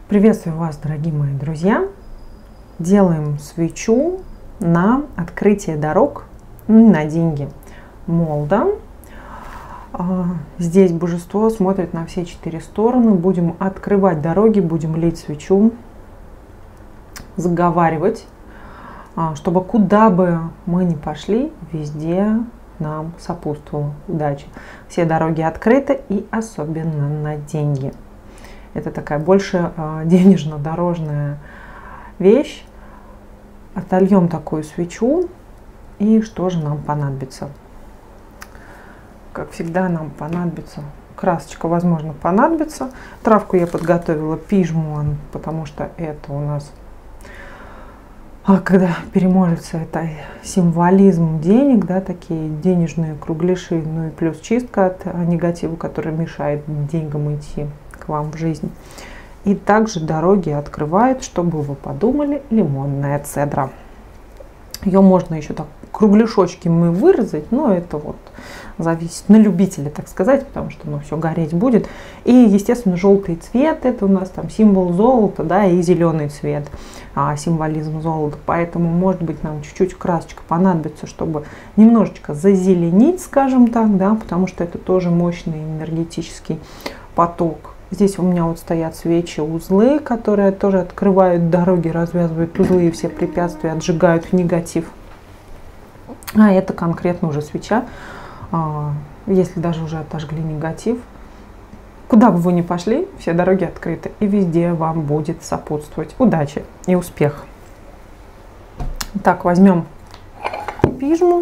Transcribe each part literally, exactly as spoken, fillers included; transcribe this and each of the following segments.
Приветствую вас, дорогие мои друзья! Делаем свечу на открытие дорог на деньги молда. Здесь божество смотрит на все четыре стороны. Будем открывать дороги, будем лить свечу, заговаривать, чтобы куда бы мы ни пошли, везде нам сопутствовала удача. Все дороги открыты, и особенно на деньги. Это такая больше денежно-дорожная вещь. Отольем такую свечу. И что же нам понадобится? Как всегда, нам понадобится красочка, возможно, понадобится. Травку я подготовила пижмуан, потому что это у нас, когда перемолится, это символизм денег, да, такие денежные кругляши, ну и плюс чистка от негатива, который мешает деньгам идти к вам в жизнь. И также дороги открывает, чтобы вы подумали, лимонная цедра. Ее можно еще так кругляшочками вырезать, но это вот зависит на любителя, так сказать, потому что ну, все гореть будет. И, естественно, желтый цвет, это у нас там символ золота, да, и зеленый цвет, а, символизм золота. Поэтому, может быть, нам чуть-чуть красочка понадобится, чтобы немножечко зазеленить, скажем так, да, потому что это тоже мощный энергетический поток. Здесь у меня вот стоят свечи, узлы, которые тоже открывают дороги, развязывают узлы и все препятствия, отжигают негатив. А это конкретно уже свеча, если даже уже отожгли негатив. Куда бы вы ни пошли, все дороги открыты, и везде вам будет сопутствовать удача и успех. Так, возьмем пижму.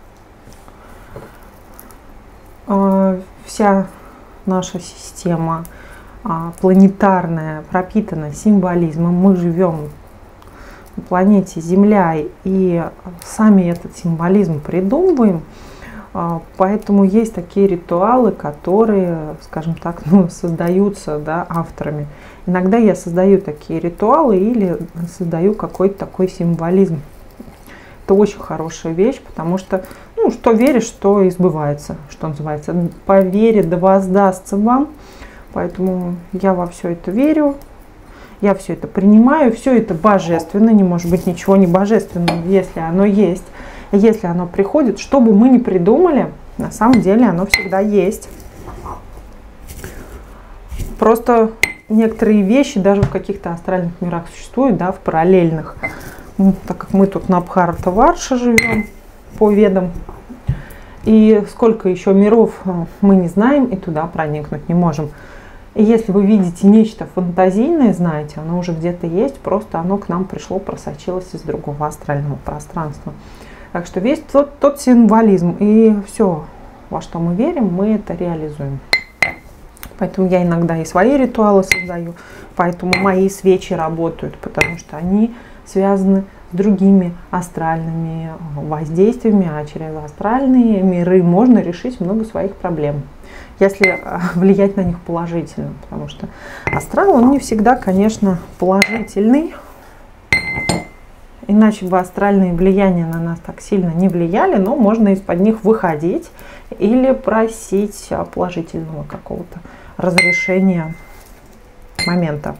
Вся наша система планетарная пропитана символизмом. Мы живем на планете Земля и сами этот символизм придумываем. Поэтому есть такие ритуалы, которые, скажем так, ну, создаются, да, авторами. Иногда я создаю такие ритуалы или создаю какой-то такой символизм. Это очень хорошая вещь, потому что, ну, что веришь, что и сбывается, что называется. По вере да воздастся вам. Поэтому я во все это верю, я все это принимаю, все это божественно, не может быть ничего не божественного, если оно есть, если оно приходит, что бы мы ни придумали, на самом деле оно всегда есть. Просто некоторые вещи даже в каких-то астральных мирах существуют, да, в параллельных, ну, так как мы тут на Бхарата-Варша живем по ведам, и сколько еще миров мы не знаем и туда проникнуть не можем. И если вы видите нечто фантазийное, знаете, оно уже где-то есть, просто оно к нам пришло, просочилось из другого астрального пространства. Так что весь тот, тот символизм и все, во что мы верим, мы это реализуем. Поэтому я иногда и свои ритуалы создаю, поэтому мои свечи работают, потому что они связаны с другими астральными воздействиями, а через астральные миры можно решить много своих проблем, если влиять на них положительно, потому что астрал, он не всегда, конечно, положительный, иначе бы астральные влияния на нас так сильно не влияли, но можно из-под них выходить или просить положительного какого-то разрешения момента.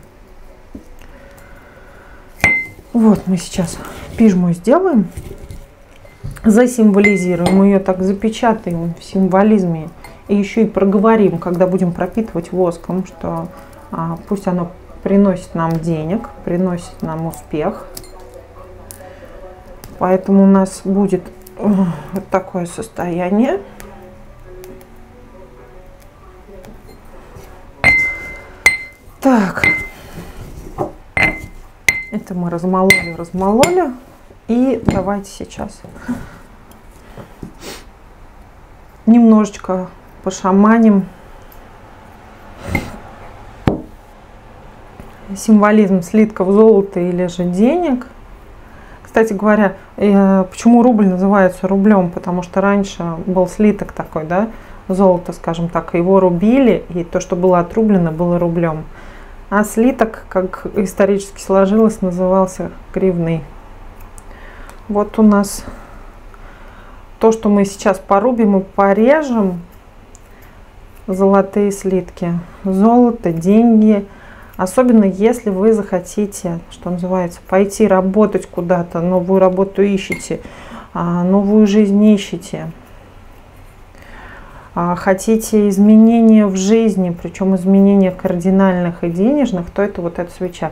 Вот мы сейчас пижму сделаем, засимволизируем ее, так запечатаем в символизме. И еще и проговорим, когда будем пропитывать воском, что а, пусть оно приносит нам денег, приносит нам успех. Поэтому у нас будет вот такое состояние. Так, это мы размололи, размололи. И давайте сейчас немножечко пошаманим символизм слитков золота или же денег. Кстати говоря, почему рубль называется рублем? Потому что раньше был слиток такой, да, золото, скажем так, его рубили, и то, что было отрублено, было рублем. А слиток, как исторически сложилось, назывался гривной. Вот у нас то, что мы сейчас порубим и порежем, золотые слитки. Золото, деньги, Особенно если вы захотите, что называется, пойти работать куда-то, новую работу ищете, новую жизнь ищете, хотите изменения в жизни, причем изменения кардинальных и денежных, то это вот эта свеча.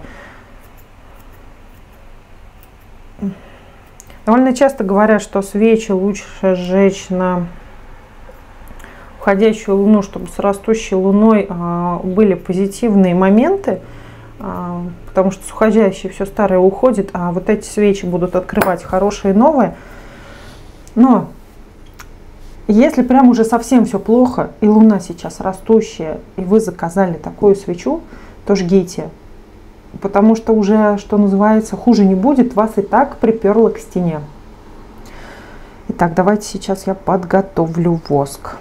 Довольно часто говорят, что свечи лучше сжечь на уходящую луну, чтобы с растущей луной а, были позитивные моменты, а, потому что с уходящей все старое уходит, а вот эти свечи будут открывать хорошие новые. Но если прям уже совсем все плохо, и луна сейчас растущая, и вы заказали такую свечу, то жгите. Потому что уже, что называется, хуже не будет, вас и так приперло к стене. Итак, давайте сейчас я подготовлю воск.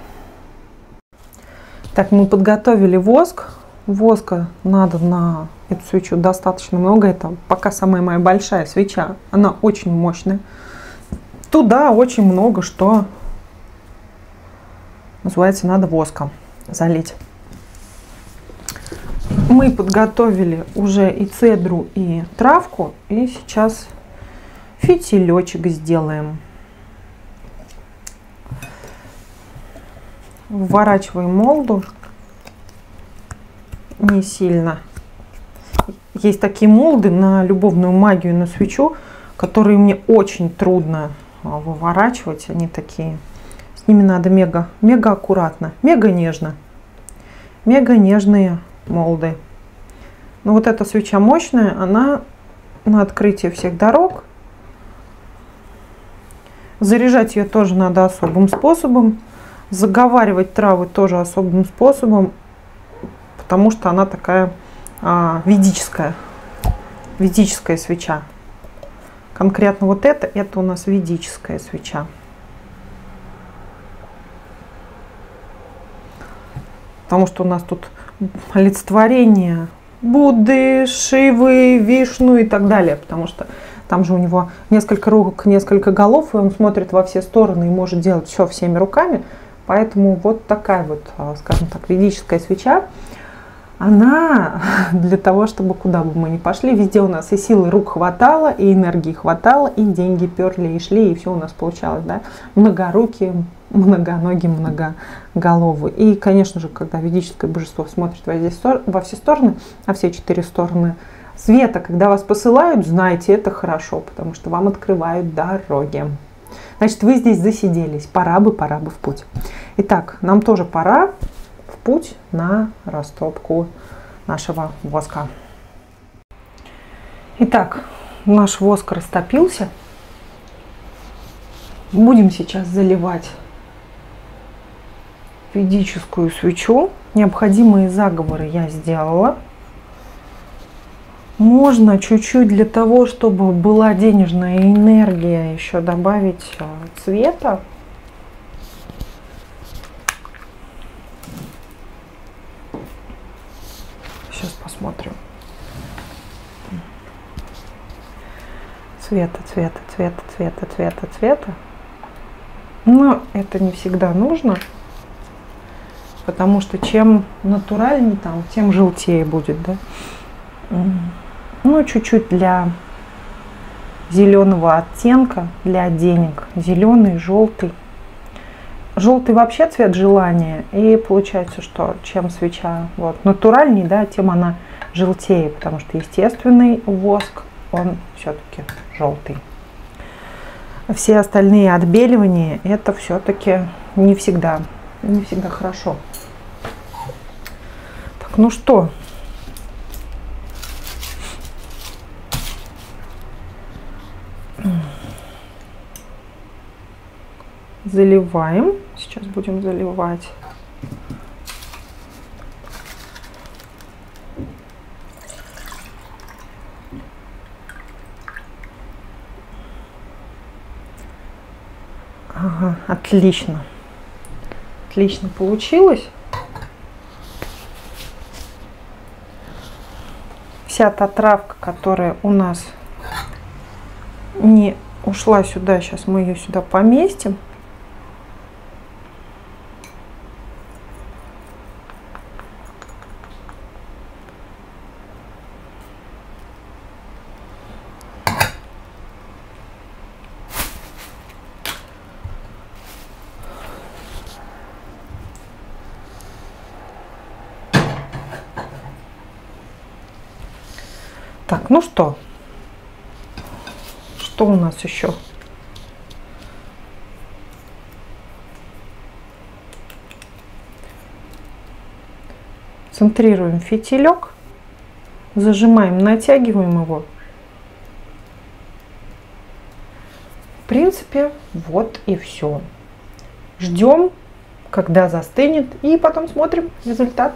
Так, мы подготовили воск. Воска надо на эту свечу достаточно много. Это пока самая моя большая свеча. Она очень мощная. Туда очень много, что называется, надо воском залить. Мы подготовили уже и цедру, и травку. И сейчас фитилечек сделаем. Вворачиваем молду не сильно. Есть такие молды на любовную магию, на свечу, которые мне очень трудно выворачивать. Они такие, с ними надо мега, мега аккуратно, мега нежно. Мега нежные молды. Но вот эта свеча мощная, она на открытие всех дорог. Заряжать ее тоже надо особым способом. Заговаривать травы тоже особым способом, потому что она такая а, ведическая, ведическая свеча. Конкретно вот это, это у нас ведическая свеча. Потому что у нас тут олицетворение Будды, Шивы, Вишну и так далее. Потому что там же у него несколько рук, несколько голов, и он смотрит во все стороны и может делать все всеми руками. Поэтому вот такая вот, скажем так, ведическая свеча, она для того, чтобы куда бы мы ни пошли, везде у нас и силы рук хватало, и энергии хватало, и деньги перли и шли, и все у нас получалось, да, многорукие, многоногие, многоголовые. И, конечно же, когда ведическое божество смотрит во все стороны, а все четыре стороны света, когда вас посылают, знайте, это хорошо, потому что вам открывают дороги. Значит, вы здесь засиделись. Пора бы, пора бы в путь. Итак, нам тоже пора в путь на растопку нашего воска. Итак, наш воск растопился. Будем сейчас заливать ведическую свечу. Необходимые заговоры я сделала. Можно чуть-чуть для того, чтобы была денежная энергия, еще добавить цвета. Сейчас посмотрим. Цвета, цвета, цвета, цвета, цвета, цвета. Но это не всегда нужно, потому что чем натуральнее там, тем желтее будет, да? Ну, чуть-чуть для зеленого оттенка, для денег. Зеленый, желтый. Желтый вообще цвет желания. И получается, что чем свеча вот, натуральней, да, тем она желтее. Потому что естественный воск, он все-таки желтый. Все остальные отбеливания, это все-таки не всегда, не всегда хорошо. Так, ну что? Заливаем. Сейчас будем заливать. Ага, отлично. Отлично получилось. Вся та травка, которая у нас не ушла сюда, сейчас мы ее сюда поместим. Так, ну что? Что у нас еще? Центрируем фитилек, зажимаем, натягиваем его. В принципе, вот и все. Ждем, когда застынет, и потом смотрим результат.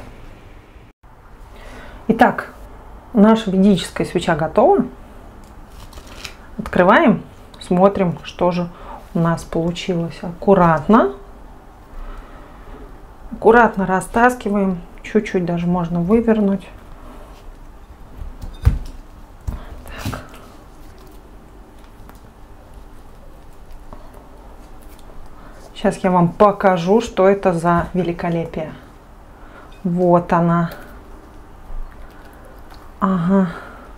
Итак, наша ведическая свеча готова. Открываем, смотрим, что же у нас получилось. Аккуратно, аккуратно растаскиваем. Чуть-чуть даже можно вывернуть. Так. Сейчас я вам покажу, что это за великолепие. Вот она. Ага.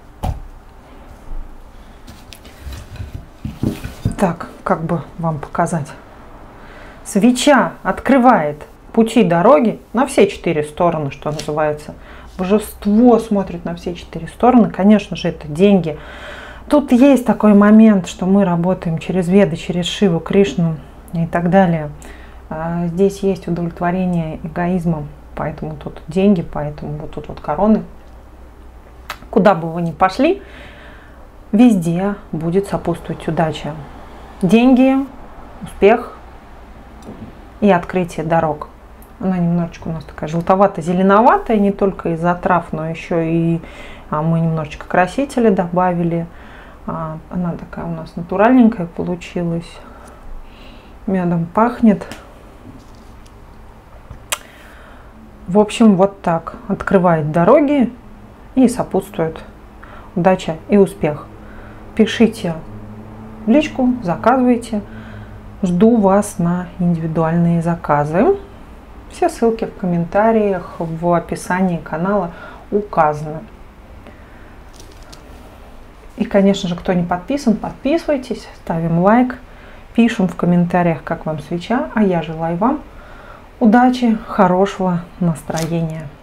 Так, как бы вам показать. Свеча открывает пути дороги на все четыре стороны, что называется. Божество смотрит на все четыре стороны. Конечно же, это деньги. Тут есть такой момент, что мы работаем через Веды, через Шиву, Кришну и так далее. Здесь есть удовлетворение эгоизмом, поэтому тут деньги, поэтому вот тут вот короны. Куда бы вы ни пошли, везде будет сопутствовать удача. Деньги, успех и открытие дорог. Она немножечко у нас такая желтовато-зеленоватая, не только из-за трав, но еще и а, мы немножечко красители добавили. А, она такая у нас натуральненькая получилась. Медом пахнет. В общем, вот так открывает дороги и сопутствует удача и успех. Пишите в личку, заказывайте. Жду вас на индивидуальные заказы. Все ссылки в комментариях, в описании канала указаны. И, конечно же, кто не подписан, подписывайтесь, ставим лайк, пишем в комментариях, как вам свеча. А я желаю вам удачи, хорошего настроения.